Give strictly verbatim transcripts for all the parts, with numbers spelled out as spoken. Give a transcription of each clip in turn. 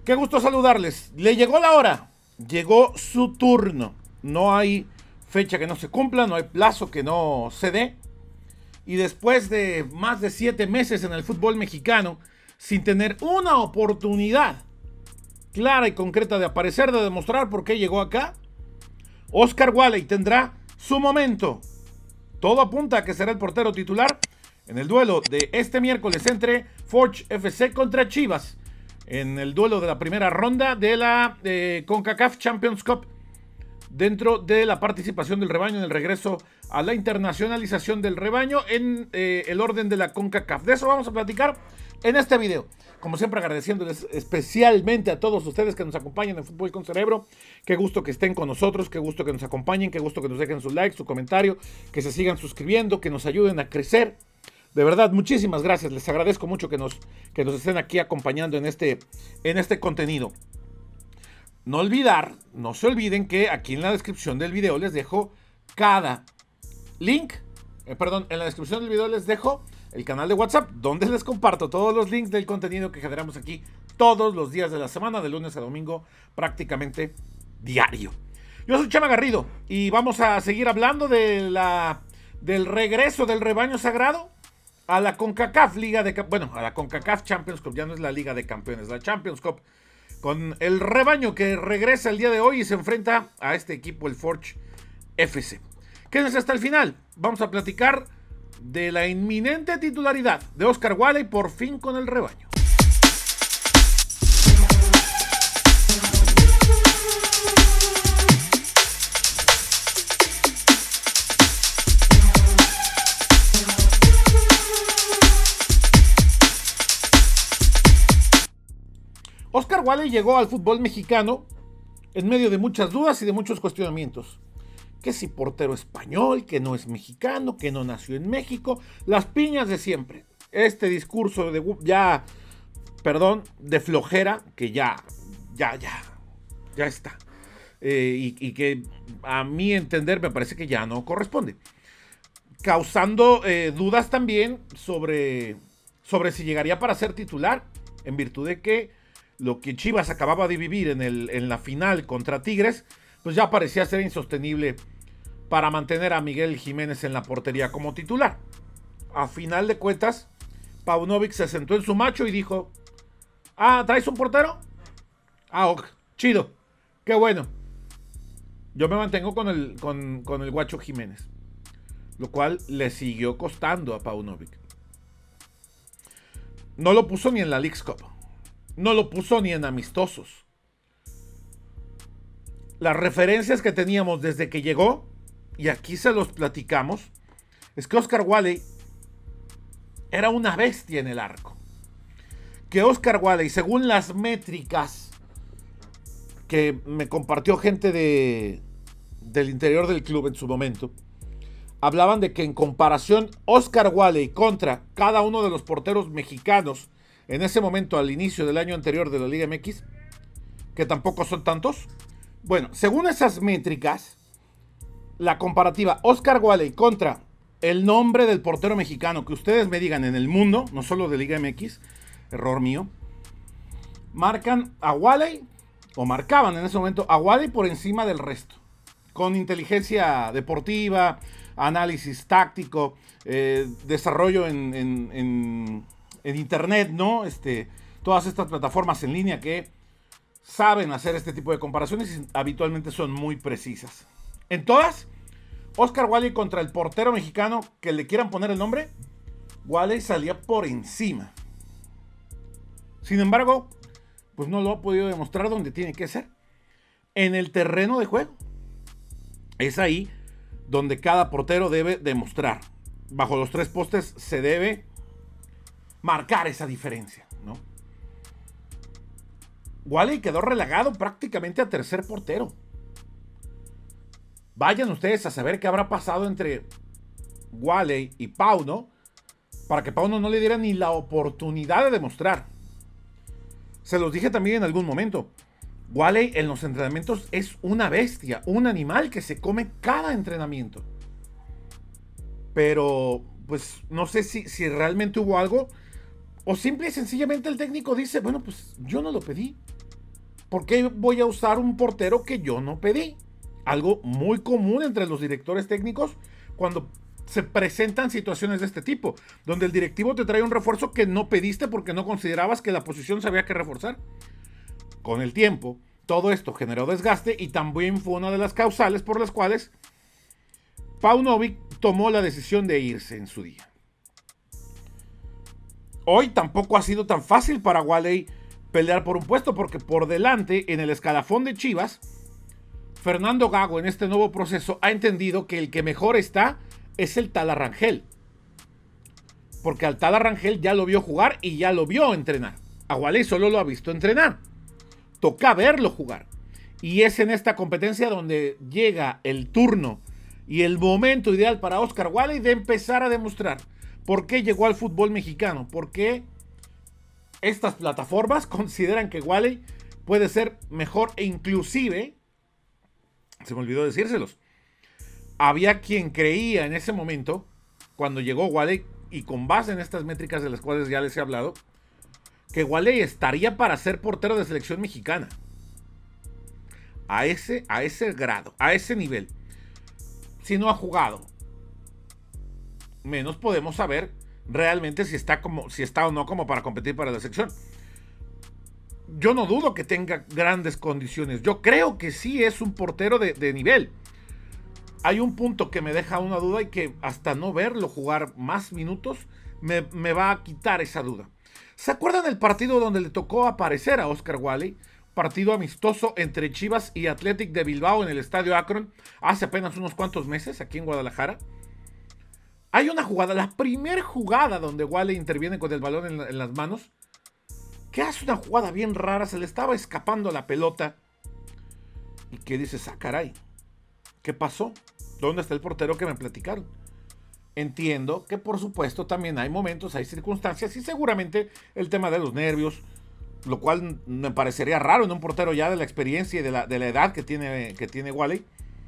Qué gusto saludarles. Le llegó la hora, llegó su turno. No hay fecha que no se cumpla, no hay plazo que no se dé. Y después de más de siete meses en el fútbol mexicano, sin tener una oportunidad clara y concreta de aparecer, de demostrar por qué llegó acá, Oscar Walley tendrá su momento. Todo apunta a que será el portero titular en el duelo de este miércoles entre Forge F C contra Chivas, en el duelo de la primera ronda de la eh, CONCACAF Champions Cup, dentro de la participación del rebaño en el regreso a la internacionalización del rebaño en eh, el orden de la CONCACAF. De eso vamos a platicar en este video. Como siempre, agradeciéndoles especialmente a todos ustedes que nos acompañan en Fútbol con Cerebro. Qué gusto que estén con nosotros, qué gusto que nos acompañen, qué gusto que nos dejen su like, su comentario, que se sigan suscribiendo, que nos ayuden a crecer. De verdad, muchísimas gracias. Les agradezco mucho que nos, que nos estén aquí acompañando en este, en este contenido. No olvidar, no se olviden que aquí en la descripción del video les dejo cada link, eh, perdón, en la descripción del video les dejo el canal de WhatsApp, donde les comparto todos los links del contenido que generamos aquí todos los días de la semana, de lunes a domingo, prácticamente diario. Yo soy Chema Garrido y vamos a seguir hablando de la, del regreso del rebaño sagrado a la CONCACAF Liga de, bueno, a la CONCACAF Champions Cup. Ya no es la Liga de Campeones, la Champions Cup, con el rebaño que regresa el día de hoy y se enfrenta a este equipo, el Forge F C. Quédense hasta el final. Vamos a platicar de la inminente titularidad de Oscar Walley, por fin con el rebaño. Oscar Walley llegó al fútbol mexicano en medio de muchas dudas y de muchos cuestionamientos. Que si portero español, que no es mexicano, que no nació en México, las piñas de siempre. Este discurso de ya, perdón, de flojera, que ya, ya, ya, ya está. Eh, y, y que a mi entender me parece que ya no corresponde. Causando eh, dudas también sobre, sobre si llegaría para ser titular, en virtud de que lo que Chivas acababa de vivir en, el, en la final contra Tigres, pues ya parecía ser insostenible para mantener a Miguel Jiménez en la portería como titular. A final de cuentas, Paunovic se sentó en su macho y dijo: ah, ¿traes un portero? Ah, ok, chido, qué bueno. Yo me mantengo con el, con, con el Guacho Jiménez. Lo cual le siguió costando a Paunovic. No lo puso ni en la Leagues Cup. No lo puso ni en amistosos. Las referencias que teníamos desde que llegó, y aquí se los platicamos, es que Oscar Walley era una bestia en el arco. Que Oscar Walley, según las métricas que me compartió gente de, del interior del club en su momento, hablaban de que en comparación Oscar Walley contra cada uno de los porteros mexicanos en ese momento, al inicio del año anterior de la Liga M X, que tampoco son tantos. Bueno, según esas métricas, la comparativa Oscar Walley contra el nombre del portero mexicano que ustedes me digan en el mundo, no solo de Liga M X, error mío, marcan a Walley, o marcaban en ese momento a Walley por encima del resto, con inteligencia deportiva, análisis táctico, eh, desarrollo en, en, en, en internet, ¿no? Este, todas estas plataformas en línea que saben hacer este tipo de comparaciones y habitualmente son muy precisas. En todas, Oscar Walley contra el portero mexicano que le quieran poner el nombre, Walley salía por encima. Sin embargo, pues no lo ha podido demostrar donde tiene que ser, en el terreno de juego. Es ahí donde cada portero debe demostrar. Bajo los tres postes se debe marcar esa diferencia, ¿no? Walley quedó relegado prácticamente a tercer portero. Vayan ustedes a saber qué habrá pasado entre Walley y Pauno para que Pauno no le diera ni la oportunidad de demostrar. Se los dije también en algún momento. Walley en los entrenamientos es una bestia, un animal que se come cada entrenamiento. Pero, pues, no sé si, si realmente hubo algo, o simple y sencillamente el técnico dice, bueno, pues yo no lo pedí. ¿Por qué voy a usar un portero que yo no pedí? Algo muy común entre los directores técnicos cuando se presentan situaciones de este tipo, donde el directivo te trae un refuerzo que no pediste porque no considerabas que la posición se había que reforzar. Con el tiempo, todo esto generó desgaste y también fue una de las causales por las cuales Paunovic tomó la decisión de irse en su día. Hoy tampoco ha sido tan fácil para Wally pelear por un puesto, porque por delante, en el escalafón de Chivas, Fernando Gago en este nuevo proceso ha entendido que el que mejor está es el Tala Rangel. Porque al Tala Rangel ya lo vio jugar y ya lo vio entrenar. A Wally solo lo ha visto entrenar. Toca verlo jugar. Y es en esta competencia donde llega el turno y el momento ideal para Oscar Wally de empezar a demostrar por qué llegó al fútbol mexicano. Por qué estas plataformas consideran que Wally puede ser mejor e inclusive, se me olvidó decírselos, había quien creía en ese momento, cuando llegó Wally, y con base en estas métricas de las cuales ya les he hablado, que Wally estaría para ser portero de selección mexicana. A ese, a ese grado, a ese nivel. Si no ha jugado, menos podemos saber realmente si está, como, si está o no como para competir para la selección. Yo no dudo que tenga grandes condiciones. Yo creo que sí es un portero de, de nivel. Hay un punto que me deja una duda y que hasta no verlo jugar más minutos me, me va a quitar esa duda. ¿Se acuerdan del partido donde le tocó aparecer a Oscar Wally? Partido amistoso entre Chivas y Athletic de Bilbao en el Estadio Akron hace apenas unos cuantos meses aquí en Guadalajara. Hay una jugada, la primera jugada donde Wally interviene con el balón en, la, en las manos, que hace una jugada bien rara, se le estaba escapando la pelota y que dices, ah caray, ¿qué pasó? ¿Dónde está el portero que me platicaron? Entiendo que por supuesto también hay momentos, hay circunstancias y seguramente el tema de los nervios, lo cual me parecería raro en un portero ya de la experiencia y de la, de la edad que tiene, que tiene Wally,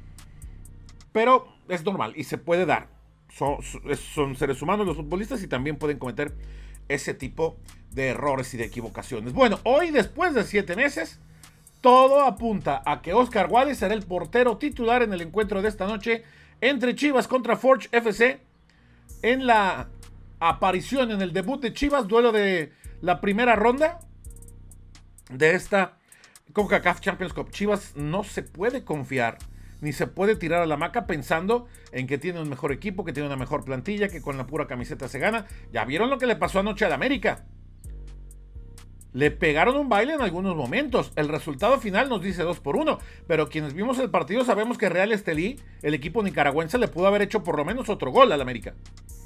pero es normal y se puede dar. Son, son seres humanos los futbolistas y también pueden cometer ese tipo de errores y de equivocaciones. Bueno, hoy después de siete meses, todo apunta a que Oscar Wally será el portero titular en el encuentro de esta noche entre Chivas contra Forge F C, en la aparición, en el debut de Chivas, duelo de la primera ronda de esta CONCACAF Champions Cup. Chivas no se puede confiar ni se puede tirar a la hamaca pensando en que tiene un mejor equipo, que tiene una mejor plantilla, que con la pura camiseta se gana. Ya vieron lo que le pasó anoche al América. Le pegaron un baile en algunos momentos. El resultado final nos dice dos por uno. Pero quienes vimos el partido sabemos que Real Estelí, el equipo nicaragüense, le pudo haber hecho por lo menos otro gol al América.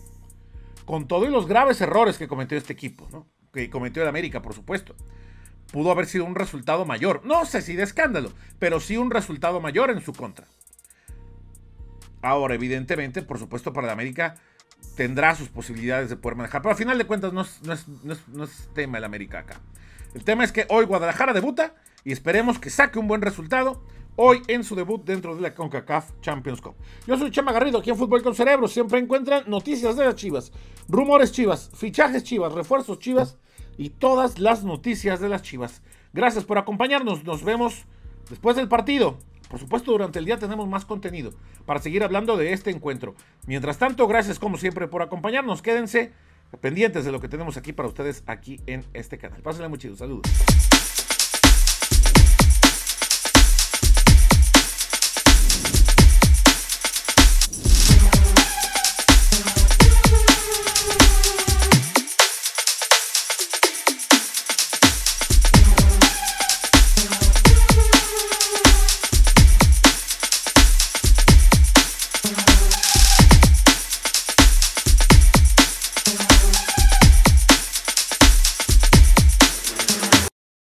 Con todo y los graves errores que cometió este equipo, ¿no? Que cometió el América, por supuesto. Pudo haber sido un resultado mayor. No sé si de escándalo, pero sí un resultado mayor en su contra. Ahora, evidentemente, por supuesto, para el América tendrá sus posibilidades de poder manejar. Pero al final de cuentas no es, no es, no es, no es tema el América acá. El tema es que hoy Guadalajara debuta y esperemos que saque un buen resultado hoy en su debut dentro de la CONCACAF Champions Cup. Yo soy Chema Garrido, aquí en Fútbol con Cerebro. Siempre encuentran noticias de las Chivas, rumores Chivas, fichajes Chivas, refuerzos Chivas y todas las noticias de las Chivas. Gracias por acompañarnos. Nos vemos después del partido. Por supuesto, durante el día tenemos más contenido para seguir hablando de este encuentro. Mientras tanto, gracias como siempre por acompañarnos. Quédense pendientes de lo que tenemos aquí para ustedes aquí en este canal. Pásenla muy chido. Saludos.